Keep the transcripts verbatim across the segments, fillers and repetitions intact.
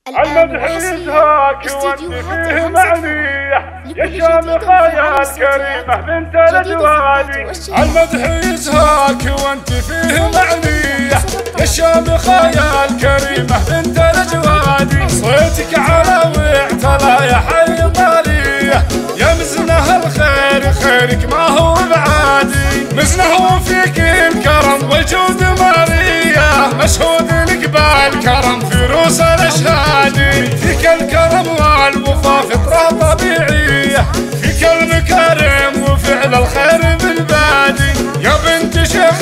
المدح يزهاك وانت فيه معنية يا شامخة يا الكريمة بنت الأجوادي. المدح يزهاك وانت فيه معنية يا شامخة يا الكريمة بنت الأجوادي. صيتك على وعتلى يا حي طالية يا مزنه الخير خيرك ما هو بعادي. مزنه فيك الكرم والجود مارية مشهود لك بالكرم في روس الاشهادي. فيك الكرم والوفا فطرة طبيعية فيك المكارم وفعل الخير بالبادي. يا بنت شيخ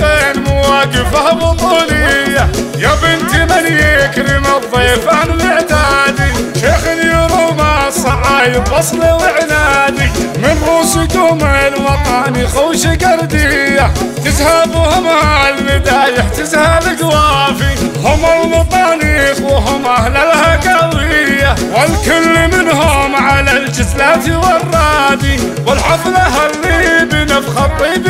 مواقفه بطولية يا بنت من يكرم الضيف عن معتادي. شيخ يروم الصعايب وصل وعنادي من رؤوسكم الوطني خوش قردية. تزهبهم المدايح تزهب قوافي هم المطانيخ وهم اهل الهقاوية والكل منهم على الجسلات والرادي. والحفلة اللي بنفخ الطيب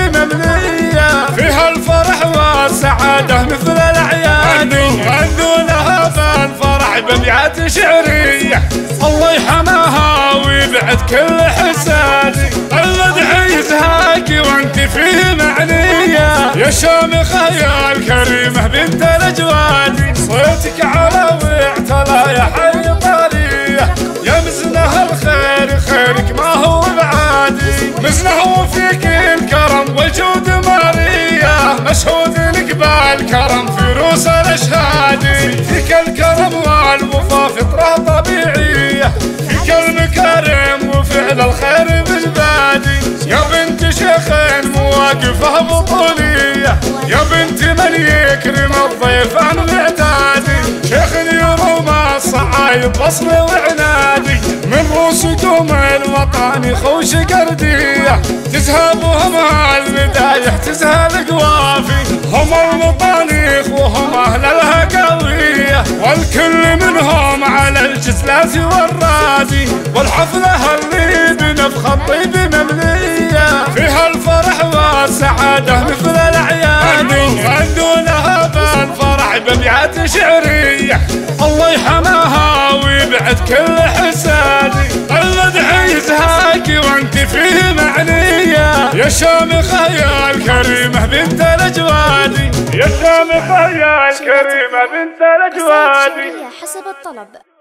مملية فيها الفرح والسعادة مثل الأعياد. غنوا لها بالفرح بأبيات شعرية الله يحماها ويبعد كل حسادي. المدح يزهاك وانت فيه معنية يا شامخة يا الكريمة بنت الأجوادي. صيتك على وعتلى يا حي طالية يا مزنه الخير خيرك ما هو بعادي. مزنه فيك الكرم والجود مارية مشهود لك بالكرم في روس الاشهادي. فيك الكرم والوفا فطرة طبيعية فيك المكارم وفعل الخير بالبادي. يا بنت شيخ مواقفه بطولية يا بنت من يكرم الضيف عن معتادي. شيخ يروم الصعايب وصل وعنادي من رؤوسكم الوطني خوش قردية. تزهبهم المدايح تزهب قوافي هم المطانيخ وهم اهل الهقاوية والكل منهم على الجسلات والرادي. والحفلة اللي بنفخ الطيب مملية فيها الفرح والسعادة مثل الأعياد. غنوا لها بالفرح بأبيات شعرية الله يحماها ويبعد كل حسادي. المدح يزهاك وانت فيه معنية يا شامخة يا الكريمة بنت الأجوادي. يا شامخة يا الكريمة بنت الأجوادي. حسب الطلب.